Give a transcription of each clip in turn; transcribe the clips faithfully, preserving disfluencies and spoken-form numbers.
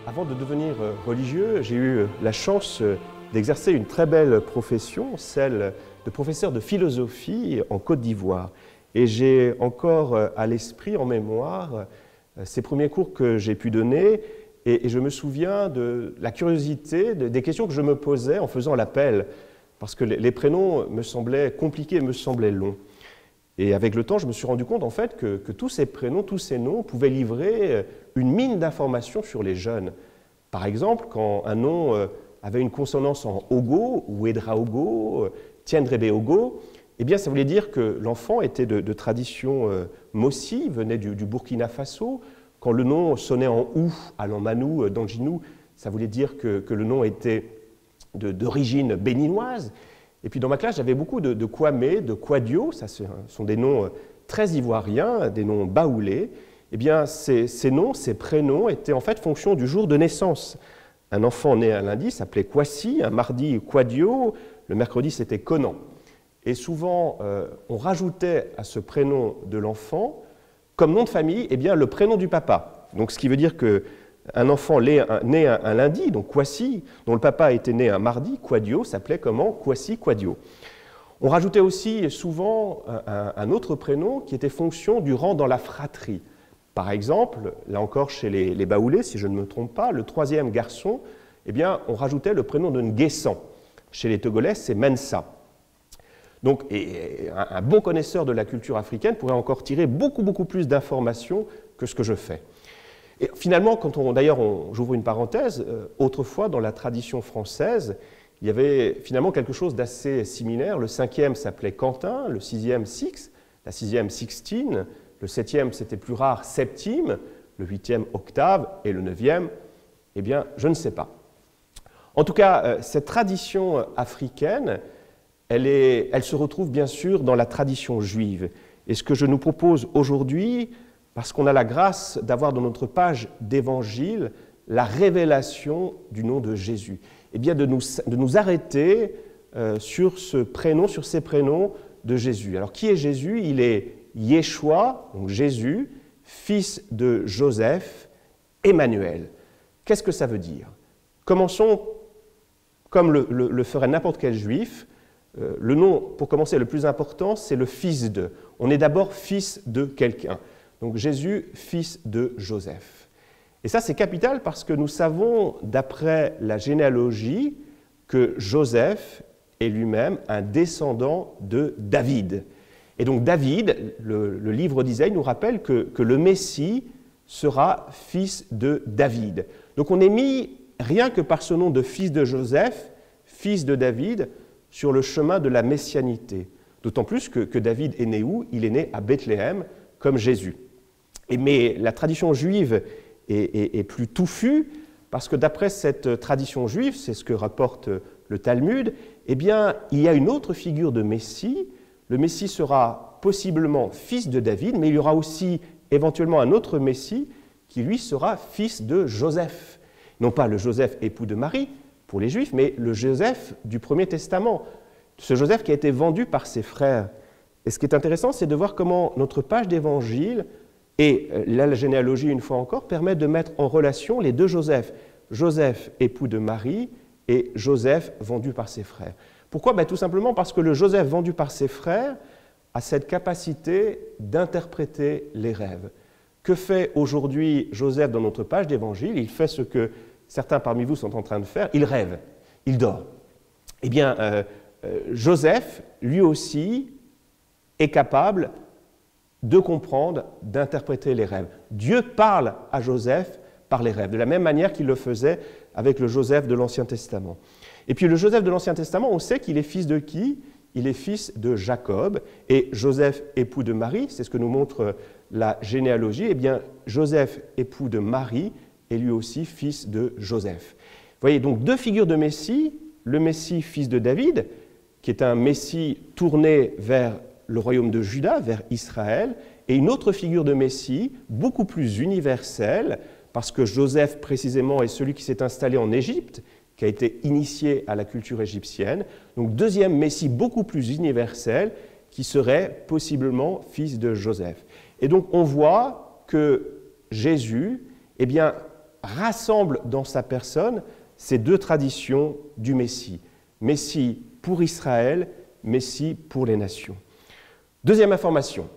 Avant de devenir religieux, j'ai eu la chance d'exercer une très belle profession, celle de professeur de philosophie en Côte d'Ivoire. Et j'ai encore à l'esprit, en mémoire, ces premiers cours que j'ai pu donner, et je me souviens de la curiosité, des questions que je me posais en faisant l'appel, parce que les prénoms me semblaient compliqués, me semblaient longs. Et avec le temps, je me suis rendu compte en fait que, que tous ces prénoms, tous ces noms pouvaient livrer une mine d'informations sur les jeunes. Par exemple, quand un nom avait une consonance en Ogo ou Edraogo, Tiendrebe-Ogo, eh bien ça voulait dire que l'enfant était de, de tradition euh, Mossi, venait du, du Burkina Faso. Quand le nom sonnait en Ou, à l'Emmanou, d'Anginou, ça voulait dire que, que le nom était d'origine béninoise. Et puis dans ma classe, j'avais beaucoup de, de Kwame, de Kwadio, ça ce sont des noms très ivoiriens, des noms baoulés. Eh bien, ces, ces noms, ces prénoms étaient en fait fonction du jour de naissance. Un enfant né un lundi s'appelait Kwasi, un mardi Kwadio, le mercredi c'était Conan. Et souvent, euh, on rajoutait à ce prénom de l'enfant, comme nom de famille, eh bien, le prénom du papa. Donc, ce qui veut dire qu'un enfant né un, né un, un lundi, donc Kwasi, dont le papa était né un mardi, Kwadio, s'appelait comment? Kwasi Kwadio. On rajoutait aussi souvent un, un autre prénom qui était fonction du rang dans la fratrie. Par exemple, là encore chez les, les Baoulés, si je ne me trompe pas, le troisième garçon, eh bien, on rajoutait le prénom de Nguessan. Chez les Togolais, c'est Mensa. Donc, et un, un bon connaisseur de la culture africaine pourrait encore tirer beaucoup, beaucoup plus d'informations que ce que je fais. Et finalement, quand on, d'ailleurs, j'ouvre une parenthèse, euh, autrefois, dans la tradition française, il y avait finalement quelque chose d'assez similaire. Le cinquième s'appelait Quentin, le sixième Six, la sixième Sixtine, le septième, c'était plus rare, Septime, le huitième, Octave, et le neuvième, eh bien, je ne sais pas. En tout cas, euh, cette tradition africaine, elle, est, elle se retrouve bien sûr dans la tradition juive. Et ce que je nous propose aujourd'hui, parce qu'on a la grâce d'avoir dans notre page d'évangile la révélation du nom de Jésus, eh bien, de nous, de nous arrêter euh, sur ce prénom, sur ces prénoms de Jésus. Alors, qui est Jésus? Il est Yeshua, donc Jésus, fils de Joseph, Emmanuel. Qu'est-ce que ça veut dire? Commençons, comme le, le, le ferait n'importe quel juif, euh, le nom, pour commencer, le plus important, c'est le fils de. On est d'abord fils de quelqu'un. Donc Jésus, fils de Joseph. Et ça, c'est capital parce que nous savons, d'après la généalogie, que Joseph est lui-même un descendant de David. Et donc David, le, le livre d'Isaïe nous rappelle que, que le Messie sera fils de David. Donc on est mis, rien que par ce nom de fils de Joseph, fils de David, sur le chemin de la messianité. D'autant plus que, que David est né où? Il est né à Bethléem, comme Jésus. Et mais la tradition juive est, est, est plus touffue, parce que d'après cette tradition juive, c'est ce que rapporte le Talmud, eh bien, il y a une autre figure de Messie. Le Messie sera possiblement fils de David, mais il y aura aussi éventuellement un autre Messie qui, lui, sera fils de Joseph. Non pas le Joseph époux de Marie, pour les Juifs, mais le Joseph du Premier Testament. Ce Joseph qui a été vendu par ses frères. Et ce qui est intéressant, c'est de voir comment notre page d'évangile et la généalogie, une fois encore, permet de mettre en relation les deux Joseph. Joseph, époux de Marie, et Joseph, vendu par ses frères. Pourquoi? Ben, tout simplement parce que le Joseph vendu par ses frères a cette capacité d'interpréter les rêves. Que fait aujourd'hui Joseph dans notre page d'évangile? Il fait ce que certains parmi vous sont en train de faire, il rêve, il dort. Eh bien, euh, euh, Joseph, lui aussi, est capable de comprendre, d'interpréter les rêves. Dieu parle à Joseph par les rêves, de la même manière qu'il le faisait avec le Joseph de l'Ancien Testament. Et puis le Joseph de l'Ancien Testament, on sait qu'il est fils de qui? Il est fils de Jacob. Et Joseph, époux de Marie, c'est ce que nous montre la généalogie, eh bien Joseph, époux de Marie, est lui aussi fils de Joseph. Vous voyez, donc deux figures de Messie, le Messie, fils de David, qui est un Messie tourné vers le royaume de Juda, vers Israël, et une autre figure de Messie, beaucoup plus universelle, parce que Joseph, précisément, est celui qui s'est installé en Égypte, qui a été initié à la culture égyptienne. Donc, deuxième Messie beaucoup plus universel, qui serait possiblement fils de Joseph. Et donc, on voit que Jésus, eh bien, rassemble dans sa personne ces deux traditions du Messie. Messie pour Israël, Messie pour les nations. Deuxième information,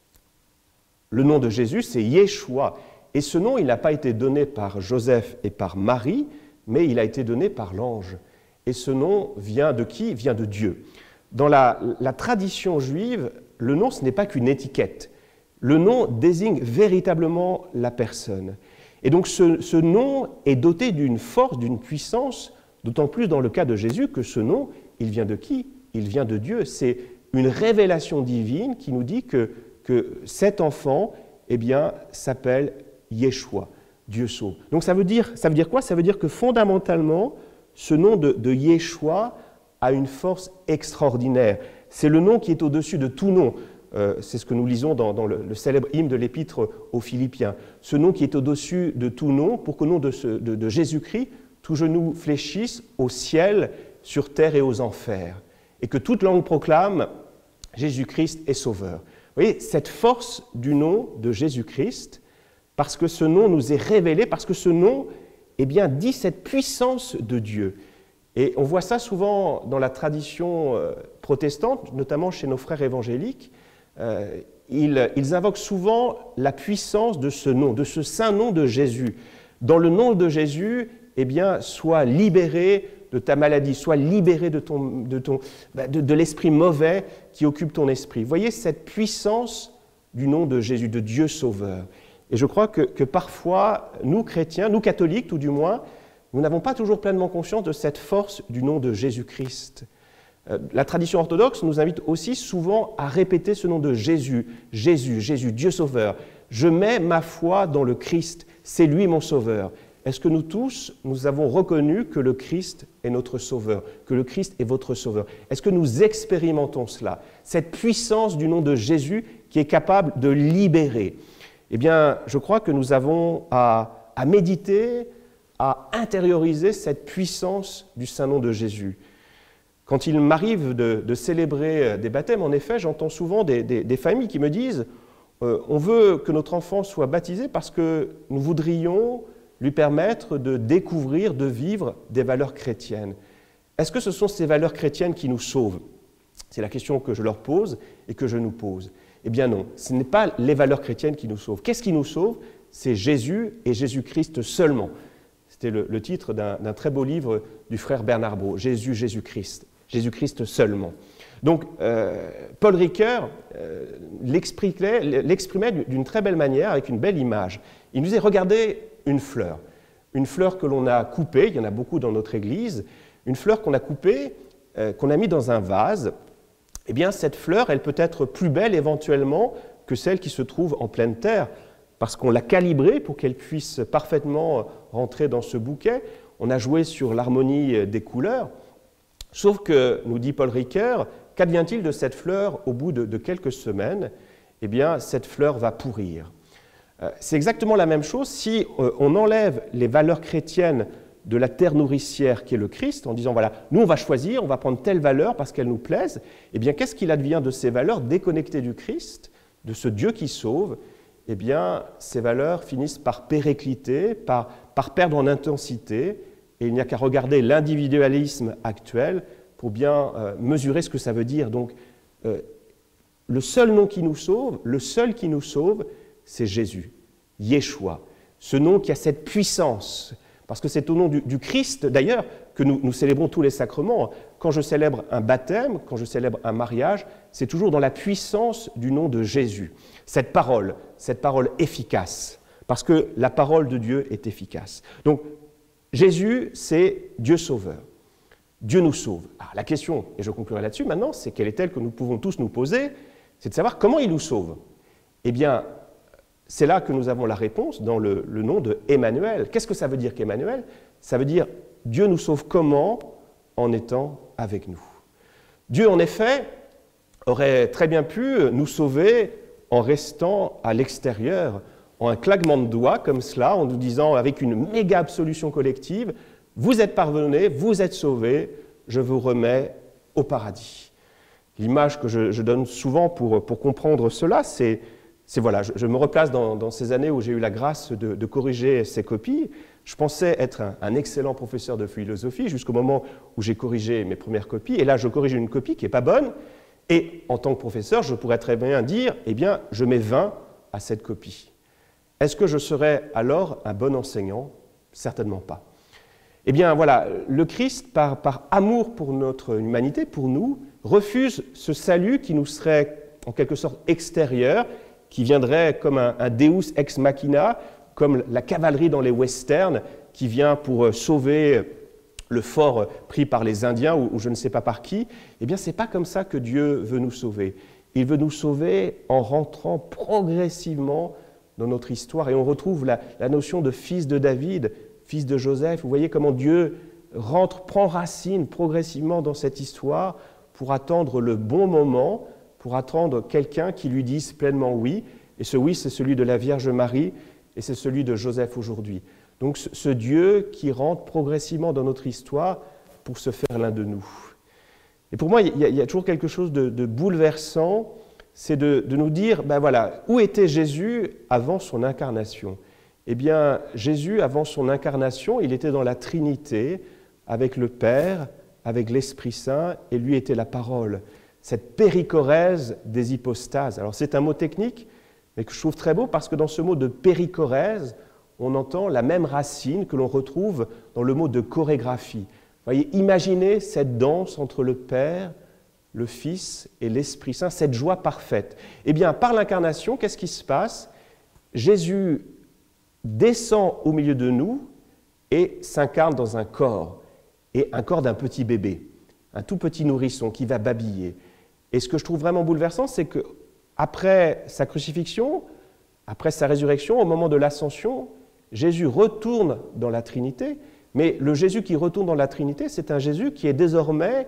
le nom de Jésus, c'est Yeshua. Et ce nom, il n'a pas été donné par Joseph et par Marie, mais il a été donné par l'ange. Et ce nom vient de qui? Vient de Dieu. Dans la, la tradition juive, le nom, ce n'est pas qu'une étiquette. Le nom désigne véritablement la personne. Et donc ce, ce nom est doté d'une force, d'une puissance, d'autant plus dans le cas de Jésus que ce nom, il vient de qui? Il vient de Dieu. C'est une révélation divine qui nous dit que, que cet enfant, eh bien, s'appelle Yeshua, Dieu sauve. Donc ça veut dire, ça veut dire quoi? Ça veut dire que fondamentalement, ce nom de, de Yeshua a une force extraordinaire. C'est le nom qui est au-dessus de tout nom. Euh, c'est ce que nous lisons dans, dans le, le célèbre hymne de l'Épître aux Philippiens. Ce nom qui est au-dessus de tout nom, pour qu'au nom de, ce, de, de Jésus-Christ, tout genou fléchisse au ciel, sur terre et aux enfers, et que toute langue proclame Jésus-Christ est sauveur. Vous voyez, cette force du nom de Jésus-Christ, parce que ce nom nous est révélé, parce que ce nom, eh bien, dit cette puissance de Dieu. Et on voit ça souvent dans la tradition euh, protestante, notamment chez nos frères évangéliques. Euh, ils, ils invoquent souvent la puissance de ce nom, de ce saint nom de Jésus. Dans le nom de Jésus, eh bien, sois libéré de ta maladie, sois libéré de, ton, de, ton, de, de l'esprit mauvais qui occupe ton esprit. Vous voyez cette puissance du nom de Jésus, de Dieu sauveur. Et je crois que, que parfois, nous chrétiens, nous catholiques tout du moins, nous n'avons pas toujours pleinement conscience de cette force du nom de Jésus-Christ. Euh, la tradition orthodoxe nous invite aussi souvent à répéter ce nom de Jésus, Jésus, Jésus, Dieu sauveur. Je mets ma foi dans le Christ, c'est lui mon sauveur. Est-ce que nous tous, nous avons reconnu que le Christ est notre sauveur, que le Christ est votre sauveur? Est-ce que nous expérimentons cela, cette puissance du nom de Jésus qui est capable de libérer? Eh bien, je crois que nous avons à, à méditer, à intérioriser cette puissance du saint nom de Jésus. Quand il m'arrive de, de célébrer des baptêmes, en effet, j'entends souvent des, des, des familles qui me disent euh, « on veut que notre enfant soit baptisé parce que nous voudrions lui permettre de découvrir, de vivre des valeurs chrétiennes. » Est-ce que ce sont ces valeurs chrétiennes qui nous sauvent? C'est la question que je leur pose et que je nous pose. Eh bien non, ce n'est pas les valeurs chrétiennes qui nous sauvent. Qu'est-ce qui nous sauve? C'est Jésus et Jésus-Christ seulement. C'était le, le titre d'un, d'un très beau livre du frère Bernard Brault, Jésus, Jésus-Christ, Jésus-Christ seulement. Donc, euh, Paul Ricoeur euh, l'exprimait, l'exprimait d'une très belle manière, avec une belle image. Il nous disait, regardez une fleur, une fleur que l'on a coupée, il y en a beaucoup dans notre église, une fleur qu'on a coupée, euh, qu'on a mis dans un vase. Eh bien, cette fleur, elle peut être plus belle éventuellement que celle qui se trouve en pleine terre, parce qu'on l'a calibrée pour qu'elle puisse parfaitement rentrer dans ce bouquet. On a joué sur l'harmonie des couleurs. Sauf que, nous dit Paul Ricoeur, qu'advient-il de cette fleur au bout de, de quelques semaines? Eh bien, cette fleur va pourrir. Euh, c'est exactement la même chose si euh, on enlève les valeurs chrétiennes de la terre nourricière qui est le Christ, en disant, voilà, nous on va choisir, on va prendre telle valeur parce qu'elle nous plaise. Eh bien, qu'est-ce qu'il advient de ces valeurs déconnectées du Christ, de ce Dieu qui sauve? Eh bien, ces valeurs finissent par péricliter, par, par perdre en intensité, et il n'y a qu'à regarder l'individualisme actuel pour bien euh, mesurer ce que ça veut dire. Donc, euh, le seul nom qui nous sauve, le seul qui nous sauve, c'est Jésus, Yeshua, ce nom qui a cette puissance, parce que c'est au nom du, du Christ, d'ailleurs, que nous, nous célébrons tous les sacrements. Quand je célèbre un baptême, quand je célèbre un mariage, c'est toujours dans la puissance du nom de Jésus. Cette parole, cette parole efficace, parce que la parole de Dieu est efficace. Donc, Jésus, c'est Dieu sauveur. Dieu nous sauve. Alors, la question, et je conclurai là-dessus maintenant, c'est quelle est-elle que nous pouvons tous nous poser? C'est de savoir comment il nous sauve. Eh bien, c'est là que nous avons la réponse dans le, le nom de Emmanuel. Qu'est-ce que ça veut dire qu'Emmanuel? Ça veut dire Dieu nous sauve comment? En étant avec nous. Dieu, en effet, aurait très bien pu nous sauver en restant à l'extérieur, en un claquement de doigts comme cela, en nous disant avec une méga absolution collective, vous êtes pardonnés, vous êtes sauvés, je vous remets au paradis. L'image que je, je donne souvent pour, pour comprendre cela, c'est c'est voilà, je, je me replace dans, dans ces années où j'ai eu la grâce de, de corriger ces copies. Je pensais être un, un excellent professeur de philosophie jusqu'au moment où j'ai corrigé mes premières copies. Et là, je corrige une copie qui n'est pas bonne. Et en tant que professeur, je pourrais très bien dire, eh bien, je mets vingt à cette copie. Est-ce que je serais alors un bon enseignant? Certainement pas. Eh bien, voilà, le Christ, par, par amour pour notre humanité, pour nous, refuse ce salut qui nous serait en quelque sorte extérieur, qui viendrait comme un, un Deus ex machina, comme la cavalerie dans les westerns, qui vient pour sauver le fort pris par les Indiens ou, ou je ne sais pas par qui. Eh bien, ce n'est pas comme ça que Dieu veut nous sauver. Il veut nous sauver en rentrant progressivement dans notre histoire. Et on retrouve la, la notion de fils de David, fils de Joseph. Vous voyez comment Dieu rentre, prend racine progressivement dans cette histoire pour attendre le bon moment, pour attendre quelqu'un qui lui dise pleinement oui. Et ce oui, c'est celui de la Vierge Marie et c'est celui de Joseph aujourd'hui. Donc ce, ce Dieu qui rentre progressivement dans notre histoire pour se faire l'un de nous. Et pour moi, il y a, il y a toujours quelque chose de, de bouleversant, c'est de, de nous dire, ben voilà, où était Jésus avant son incarnation? Eh bien, Jésus, avant son incarnation, il était dans la Trinité, avec le Père, avec l'Esprit Saint, et lui était la parole. Cette périchorèse des hypostases. Alors c'est un mot technique, mais que je trouve très beau, parce que dans ce mot de périchorèse, on entend la même racine que l'on retrouve dans le mot de chorégraphie. Vous voyez, imaginez cette danse entre le Père, le Fils et l'Esprit Saint, cette joie parfaite. Eh bien, par l'incarnation, qu'est-ce qui se passe? Jésus descend au milieu de nous et s'incarne dans un corps, et un corps d'un petit bébé, un tout petit nourrisson qui va babiller. Et ce que je trouve vraiment bouleversant, c'est qu'après sa crucifixion, après sa résurrection, au moment de l'ascension, Jésus retourne dans la Trinité, mais le Jésus qui retourne dans la Trinité, c'est un Jésus qui est désormais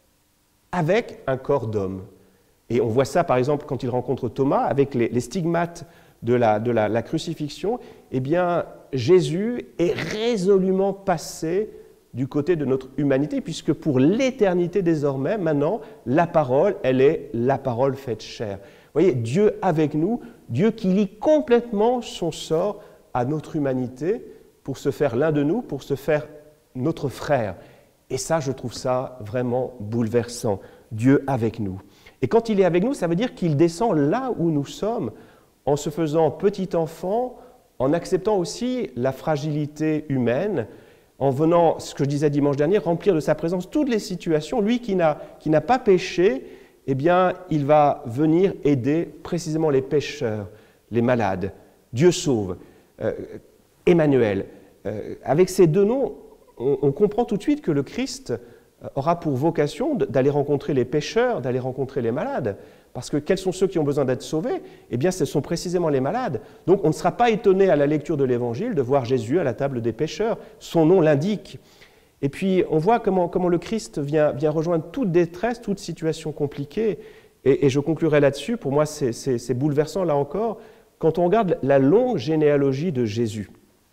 avec un corps d'homme. Et on voit ça, par exemple, quand il rencontre Thomas, avec les, les stigmates de, la, de la, la crucifixion, eh bien, Jésus est résolument passé du côté de notre humanité, puisque pour l'éternité désormais, maintenant, la parole, elle est la parole faite chair. Vous voyez, Dieu avec nous, Dieu qui lie complètement son sort à notre humanité pour se faire l'un de nous, pour se faire notre frère. Et ça, je trouve ça vraiment bouleversant, Dieu avec nous. Et quand il est avec nous, ça veut dire qu'il descend là où nous sommes, en se faisant petit enfant, en acceptant aussi la fragilité humaine, en venant, ce que je disais dimanche dernier, remplir de sa présence toutes les situations. Lui qui n'a, qui n'a pas péché, eh bien, il va venir aider précisément les pécheurs, les malades. Dieu sauve. Euh, Emmanuel. Euh, avec ces deux noms, on, on comprend tout de suite que le Christ aura pour vocation d'aller rencontrer les pécheurs, d'aller rencontrer les malades. Parce que quels sont ceux qui ont besoin d'être sauvés? Eh bien, ce sont précisément les malades. Donc, on ne sera pas étonné à la lecture de l'Évangile de voir Jésus à la table des pécheurs. Son nom l'indique. Et puis, on voit comment, comment le Christ vient, vient rejoindre toute détresse, toute situation compliquée. Et, et je conclurai là-dessus. Pour moi, c'est, c'est, c'est bouleversant, là encore, quand on regarde la longue généalogie de Jésus.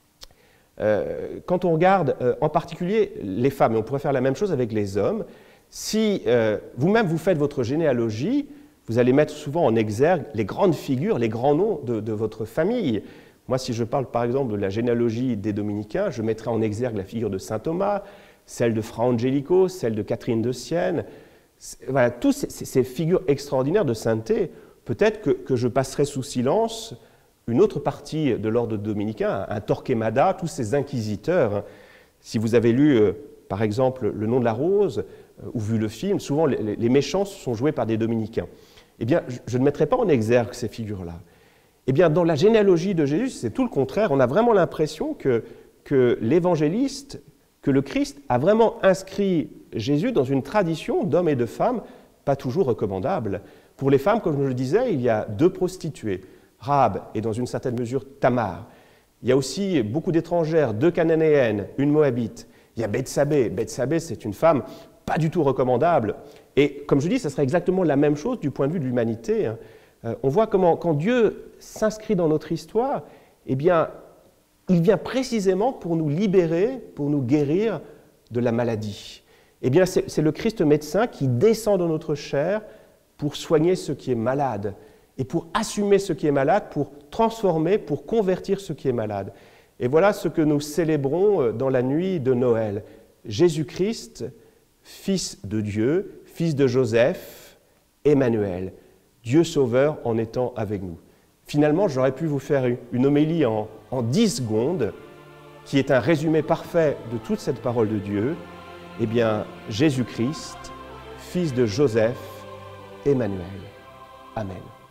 Euh, quand on regarde euh, en particulier les femmes, et on pourrait faire la même chose avec les hommes, si euh, vous-même vous faites votre généalogie, vous allez mettre souvent en exergue les grandes figures, les grands noms de, de votre famille. Moi, si je parle par exemple de la généalogie des Dominicains, je mettrai en exergue la figure de saint Thomas, celle de Fra Angelico, celle de Catherine de Sienne. Voilà, toutes ces, ces figures extraordinaires de sainteté, peut-être que, que je passerai sous silence une autre partie de l'ordre dominicain, un Torquemada, tous ces inquisiteurs. Si vous avez lu, euh, par exemple, Le nom de la rose, euh, ou vu le film, souvent les, les méchants sont joués par des dominicains. Eh bien, je, je ne mettrai pas en exergue ces figures-là. Eh bien, dans la généalogie de Jésus, c'est tout le contraire. On a vraiment l'impression que, que l'évangéliste, que le Christ a vraiment inscrit Jésus dans une tradition d'hommes et de femmes pas toujours recommandable. Pour les femmes, comme je le disais, il y a deux prostituées, Rahab et dans une certaine mesure Tamar. Il y a aussi beaucoup d'étrangères, deux cananéennes, une moabite. Il y a Bethsabée. Bethsabée, c'est une femme pas du tout recommandable. Et comme je dis, ça serait exactement la même chose du point de vue de l'humanité. Euh, on voit comment, quand Dieu s'inscrit dans notre histoire, eh bien, il vient précisément pour nous libérer, pour nous guérir de la maladie. Eh bien, c'est, c'est le Christ médecin qui descend dans notre chair pour soigner ce qui est malade. et pour assumer ce qui est malade, pour transformer, pour convertir ce qui est malade. Et voilà ce que nous célébrons dans la nuit de Noël. Jésus-Christ, Fils de Dieu, Fils de Joseph, Emmanuel, Dieu Sauveur en étant avec nous. Finalement, j'aurais pu vous faire une homélie en, en dix secondes, qui est un résumé parfait de toute cette parole de Dieu. Eh bien, Jésus-Christ, Fils de Joseph, Emmanuel. Amen.